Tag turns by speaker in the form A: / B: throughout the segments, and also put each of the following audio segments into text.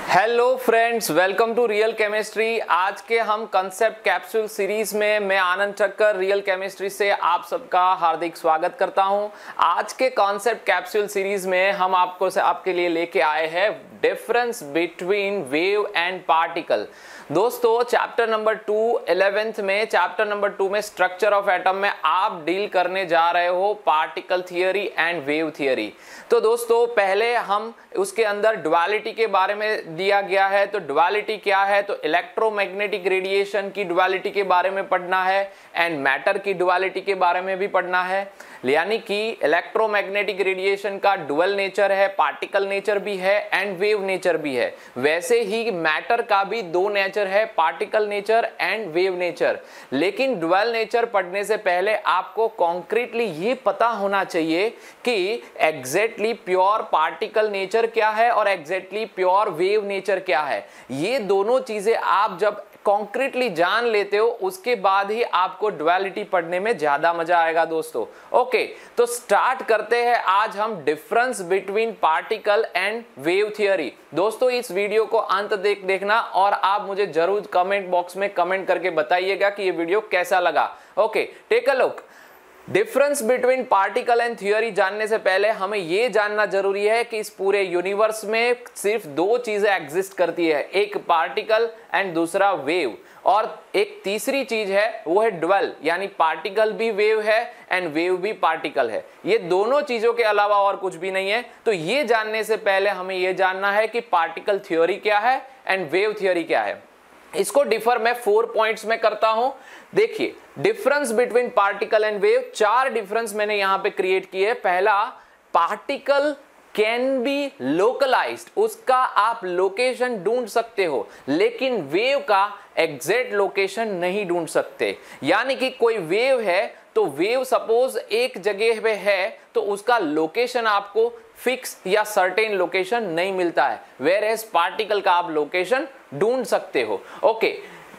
A: Hello friends, welcome to real chemistry. आज के हम कंसेप्ट कैप्सूल सीरीज में मैं आनंद ठक्कर रियल केमिस्ट्री से आप सबका हार्दिक स्वागत करता हूं। आज के कॉन्सेप्ट कैप्सूल सीरीज में हम आपके लिए लेके आए हैं difference between wave and particle. दोस्तों, चैप्टर नंबर 2 11th में चैप्टर नंबर 2 में स्ट्रक्चर ऑफ एटम में आप डील करने जा रहे हो particle theory and wave theory. तो दोस्तों, पहले हम उसके अंदर ड्युअलिटी के बारे में दिया गया है। तो ड्युअलिटी क्या है? तो इलेक्ट्रोमैग्नेटिक रेडिएशन की ड्युअलिटी के बारे में पढ़ना है एंड मैटर की ड्युअलिटी के बारे में भी पढ़ना है। यानी कि इलेक्ट्रोमैग्नेटिक रेडिएशन का डुअल नेचर है, पार्टिकल नेचर भी है एंड वेव नेचर भी है। वैसे ही मैटर का भी दो नेचर है, particle nature and wave nature. लेकिन डुअल नेचर पढ़ने से पहले आपको कॉन्क्रीटली ये पता होना चाहिए कि एग्जैक्टली प्योर पार्टिकल नेचर क्या है और एग्जैक्टली प्योर वेव नेचर क्या है। ये दोनों चीजें आप जब कॉन्क्रीटली जान लेते हो उसके बाद ही आपको ड्युअलिटी पढ़ने में ज्यादा मजा आएगा दोस्तों। ओके, तो स्टार्ट करते हैं आज हम difference between particle and wave theory. दोस्तों, इस वीडियो को अंत देखना और आप मुझे जरूर कमेंट बॉक्स में कमेंट करके बताइएगा कि ये वीडियो कैसा लगा। Okay, take a look. Difference between particle and theory जानने से पहले हमें यह जानना जरूरी है कि इस पूरे यूनिवर्स में सिर्फ दो चीजें एग्जिस्ट करती है, एक पार्टिकल एंड दूसरा वेव। और एक तीसरी चीज है वो है ड्वेल, यानी पार्टिकल भी वेव है एंड वेव भी पार्टिकल है। ये दोनों चीजों के अलावा और कुछ भी नहीं है। तो ये जानने से पहले हमें यह जानना है कि पार्टिकल थ्योरी क्या है एंड वेव थ्योरी क्या है। इसको डिफर मैं 4 पॉइंट्स में करता हूं। देखिए, difference between particle and wave, 4 difference मैंने यहां पे क्रिएट किए। पहला, पार्टिकल कैन बी लोकलाइज्ड, उसका आप लोकेशन ढूंढ सकते हो, लेकिन वेव का एग्जैक्ट लोकेशन नहीं ढूंढ सकते। यानी कि कोई वेव है तो वेव सपोज एक जगह पे है तो उसका लोकेशन आपको फिक्स या सर्टेन लोकेशन नहीं मिलता है, वेयर एज पार्टिकल का आप लोकेशन ढूंढ सकते हो। ओके,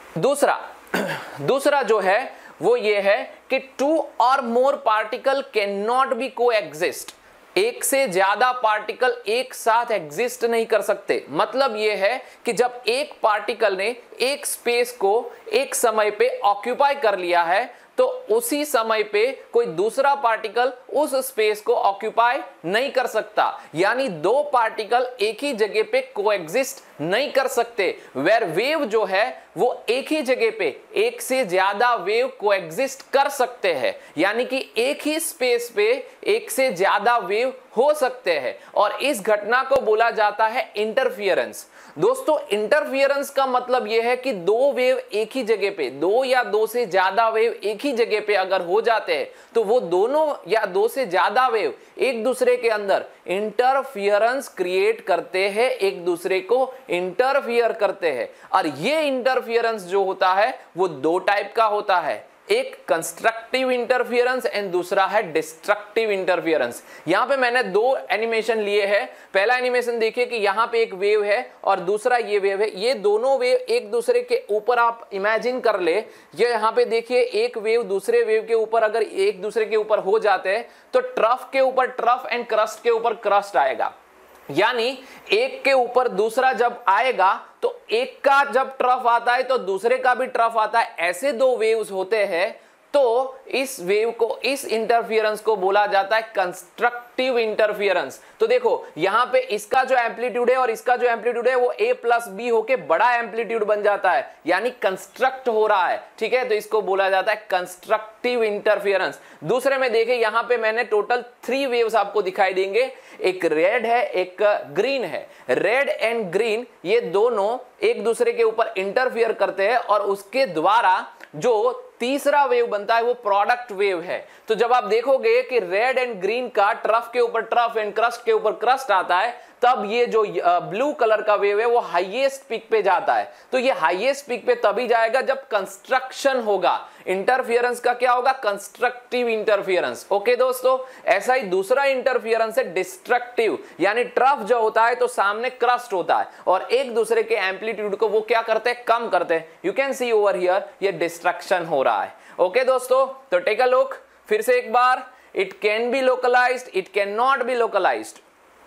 A: दूसरा जो है वो ये है कि 2 or more particle can not be coexist. एक से ज्यादा पार्टिकल एक साथ एग्जिस्ट नहीं कर सकते। मतलब यह है कि जब एक पार्टिकल ने एक स्पेस को एक समय पे ऑक्यूपाई कर लिया है तो उसी समय पे कोई दूसरा पार्टिकल उस स्पेस को ऑक्यूपाई नहीं कर सकता। यानी दो पार्टिकल एक ही जगह पे कोएग्जिस्ट नहीं कर सकते। वेयर वेव जो है वो एक ही जगह पे एक से ज्यादा वेव कोएग्जिस्ट कर सकते हैं। यानी कि एक ही स्पेस पे एक से ज्यादा वेव हो सकते हैं और इस घटना को बोला जाता है इंटरफियरेंस। दोस्तों, इंटरफियरेंस का मतलब यह है कि दो वेव एक ही जगह पे, दो या दो से ज्यादा वेव एक ही जगह पे अगर हो जाते हैं तो वो दोनों या दो से ज्यादा वेव एक दूसरे के अंदर इंटरफियरेंस क्रिएट करते हैं, एक दूसरे को इंटरफियर करते हैं। और ये इंटरफियरेंस जो होता है वो दो टाइप का होता है, एक कंस्ट्रक्टिव इंटरफियरेंस एंड दूसरा है डिस्ट्रक्टिव इंटरफियरेंस। यहां पे मैंने दो एनिमेशन लिए हैं। पहला एनिमेशन देखिए कि यहां पे एक वेव है और दूसरा ये वेव है। ये दोनों वेव एक दूसरे के ऊपर आप इमेजिन कर ले। ये यहां पे देखिए, एक वेव दूसरे वेव के ऊपर अगर एक दूसरे के ऊपर हो जाते हैं तो ट्रफ के ऊपर ट्रफ एंड क्रस्ट के ऊपर क्रस्ट आएगा। यानी एक के ऊपर दूसरा जब आएगा तो एक का जब ट्रफ आता है तो दूसरे का भी ट्रफ आता है। ऐसे दो वेव्स होते हैं तो इस वेव को, इस इंटरफियरेंस को बोला जाता है कंस्ट्रक्टिव इंटरफियरेंस। तो देखो, यहां पे इसका जो एम्पलीट्यूड है और इसका जो एम्पलीट्यूड है वो a प्लस बी होके बड़ा एम्पलीट्यूड बन जाता है, यानी कंस्ट्रक्ट हो रहा है। ठीक है, तो इसको बोला जाता है कंस्ट्रक्टिव इंटरफियरेंस। दूसरे में देखें, यहां पे मैंने टोटल 3 वेव्स आपको दिखाई देंगे। एक रेड है, एक ग्रीन है। रेड एंड ग्रीन ये दोनों एक दूसरे के ऊपर इंटरफियर करते हैं और उसके द्वारा जो तीसरा वेव बनता है वो प्रोडक्ट वेव है। तो जब आप देखोगे कि रेड एंड ग्रीन का ट्रफ के ऊपर ट्रफ एंड क्रस्ट के ऊपर क्रस्ट आता है, तब ये जो ब्लू कलर का वेव है वो हाईएस्ट पीक पे जाता है। तो ये हाईएस्ट पीक पे तभी जाएगा जब कंस्ट्रक्शन होगा। इंटरफियरेंस का क्या होगा? Constructive interference. ओके दोस्तों, ऐसा ही दूसरा इंटरफियरेंस है डिस्ट्रक्टिव, यानी ट्रफ जो होता है तो सामने क्रस्ट होता है और एक दूसरे के एम्पलीट्यूड को वो क्या करते हैं? कम करते हैं। You can see over here, ये डिस्ट्रक्शन हो रहा है। ओके दोस्तों, तो टेक अ लुक फिर से एक बार। It can be localized, it can not be localized.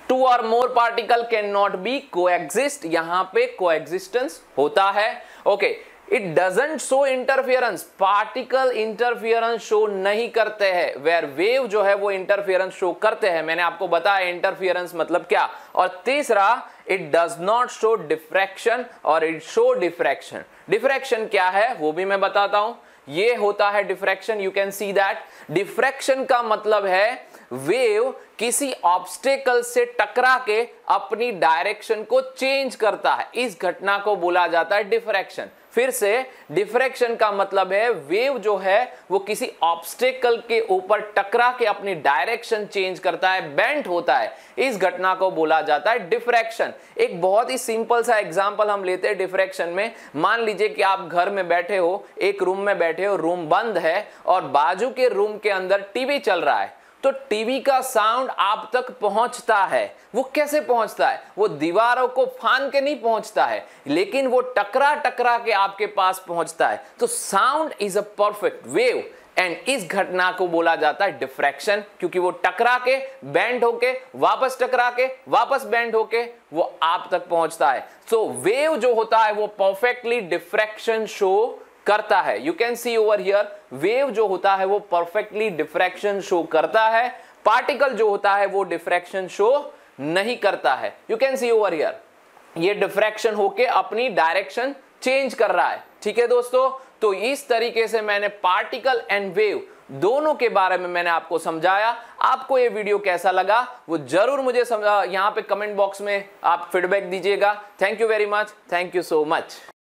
A: Two or more particle can not be coexist, यहां पे कोएग्जिस्टेंस होता है। Okay, it doesn't show interference, particle interference show नहीं करते हैं, वेयर वेव जो है वो इंटरफियरेंस शो करते हैं। मैंने आपको बताया इंटरफियरेंस मतलब क्या। और तीसरा, it does not show diffraction और इट शो डिफ्रैक्शन। डिफ्रैक्शन क्या है वो भी मैं बताता हूं। ये होता है diffraction, you can see that. Diffraction का मतलब है वेव किसी ऑब्स्टेकल से टकरा के अपनी डायरेक्शन को चेंज करता है, इस घटना को बोला जाता है डिफ्रैक्शन। फिर से, डिफ्रैक्शन का मतलब है वेव जो है वो किसी ऑब्स्टेकल के ऊपर टकरा के अपनी डायरेक्शन चेंज करता है, बेंट होता है, इस घटना को बोला जाता है डिफ्रैक्शन। एक बहुत ही सिंपल सा एग्जांपल हम लेते हैं डिफ्रैक्शन में। मान लीजिए कि आप घर में बैठे हो, एक रूम में बैठे हो, रूम बंद है और बाजू के रूम के अंदर टीवी चल रहा है, तो टीवी का साउंड आप तक पहुंचता है। वो कैसे पहुंचता है? वो दीवारों को फान के नहीं पहुंचता है, लेकिन वो टकरा टकरा के आपके पास पहुंचता है। तो sound is a perfect wave and इस घटना को बोला जाता है डिफ्रैक्शन, क्योंकि वो टकरा के बेंड होके वापस टकरा के वापस बेंड होके वो आप तक पहुंचता है। सो वेव जो होता है वो परफेक्टली डिफ्रैक्शन शो करता है। You can see over here, wave जो होता है वो परफेक्टली डिफ्रैक्शन शो करता है, पार्टिकल जो होता है वो डिफ्रैक्शन शो नहीं करता है। You can see over here, ये डिफ्रैक्शन होके अपनी डायरेक्शन चेंज कर रहा है। ठीक है दोस्तों, तो इस तरीके से मैंने पार्टिकल एंड वेव दोनों के बारे में मैंने आपको समझाया। आपको ये वीडियो कैसा लगा वो जरूर मुझे यहां पे कमेंट बॉक्स में आप फीडबैक दीजिएगा। Thank you very much, thank you so much.